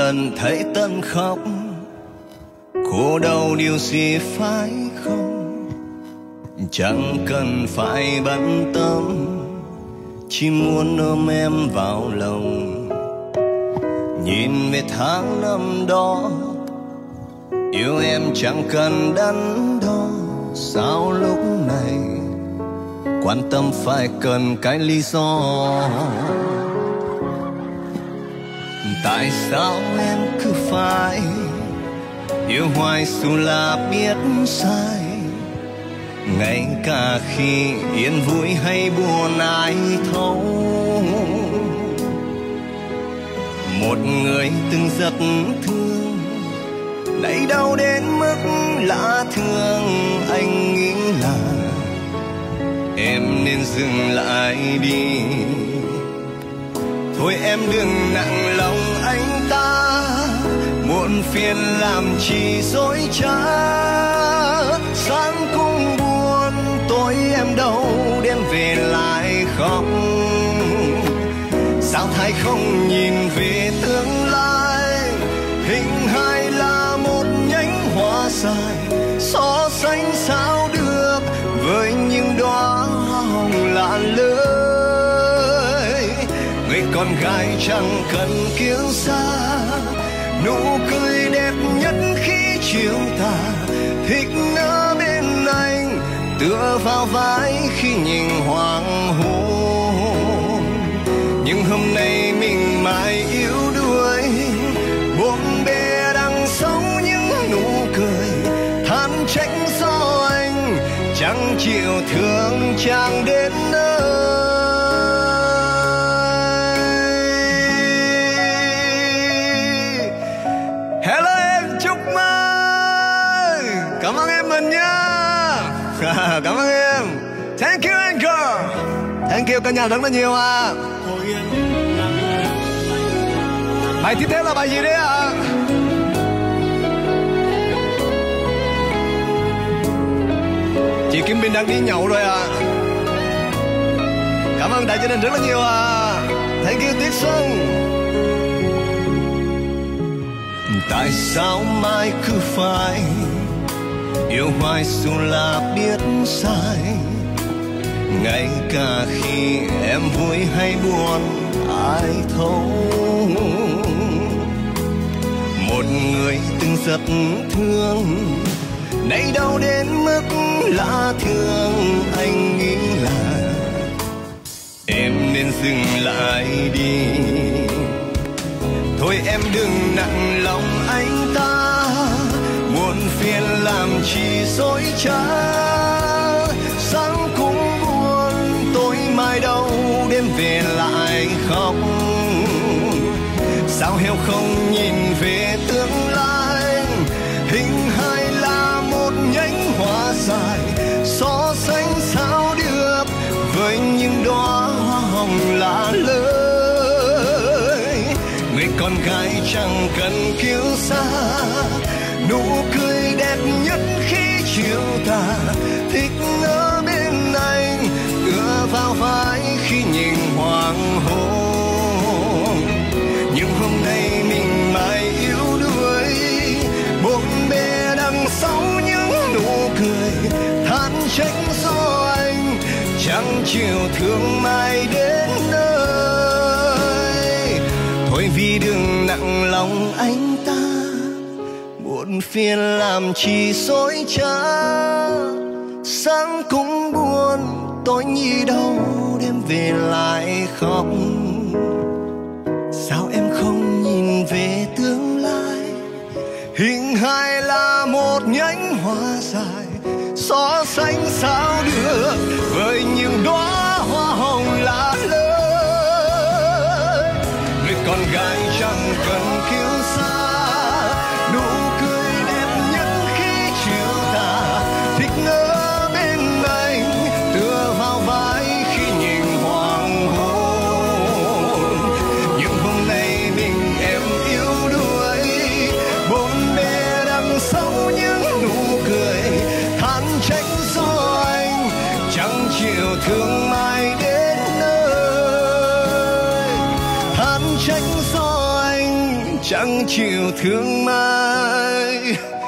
lần thấy Tân khóc, khổ đau điều gì phải không? Chẳng cần phải bận tâm, chỉ muốn ôm em vào lòng. Nhìn về tháng năm đó, yêu em chẳng cần đắn đo. Sao lúc này quan tâm phải cần cái lý do? Tại sao em cứ phải yêu hoài dù là biết sai? Ngay cả khi yên vui hay buồn ai thấu. Một người từng rất thương, nay đau đến mức lạ thường. Anh nghĩ là em nên dừng lại đi. Thôi em đừng nặng lòng anh ta, muộn phiền làm chi dối trá. Sáng cũng buồn, tối em đâu đêm về lại khóc. Sao thái không nhìn về tương lai? Hình hài là một nhánh hoa dài, so sánh sao được với những đóa hồng lạ lơi. Người con gái chẳng cần kiêu sa, nụ cười đẹp nhất khi chiều tà. Thích ở bên anh, tựa vào vai khi nhìn hoàng hôn. Nhưng hôm nay mình mãi yếu đuối, buông bề đằng sau những nụ cười. Than trách do anh chẳng chịu thương chàng đến nơi. Hello em Trúc Mai, cảm ơn em mình nha. Cảm ơn em. Thank you Anchor. Thank you cả nhà rất là nhiều à. Bài tiếp theo là bài gì đấy ạ? Chị Kim Bình đang đi nhậu rồi ạ. Cảm ơn đại gia đình rất là nhiều ạ. Thank you Tuyết Xuân. Tại sao mai cứ phải yêu hoài dù là biết sai? Ngay cả khi em vui hay buồn ai thấu. Một người từng rất thương, nay đau đến mức lạ thường. Anh nghĩ là em nên dừng lại đi. Thôi em đừng nặng lòng anh ta, muộn phiền làm chi dối trá. Sáng cũng buồn, tối mai đâu đêm về lại khóc. Sao heo không nhìn về tương lai? Hình hài là một nhánh hoa dài, so sánh sao được với những đóa hoa hồng lạ lơi. Người con gái chẳng cần kiêu sa, nụ cười đẹp nhất khi chiều tà. Thích ở bên anh, tựa vào vai khi nhìn hoàng hôn. Nhưng hôm nay mình mãi yếu đuối, buông bề đằng sau những nụ cười. Than trách do anh chẳng chịu thương mai đến nơi. Thôi vì đừng nặng lòng anh ta, muộn phiền làm chi dối trá. Sáng cũng buồn, tối nhi đâu đêm về lại khóc. Sao em không nhìn về tương lai? Hình hài là một nhánh hoa dài, so sánh sao được với những đóa hoa hồng lạ lơi. Người con gái chẳng cần kiêu sa, nụ cười đẹp nhất khi chiều tà. Thích ở bên anh, tựa vào vai khi nhìn hoàng hôn. Nhưng hôm nay mình em yếu đuối, buông bề đằng sau những nụ cười. Than trách do anh chẳng chịu thương mai.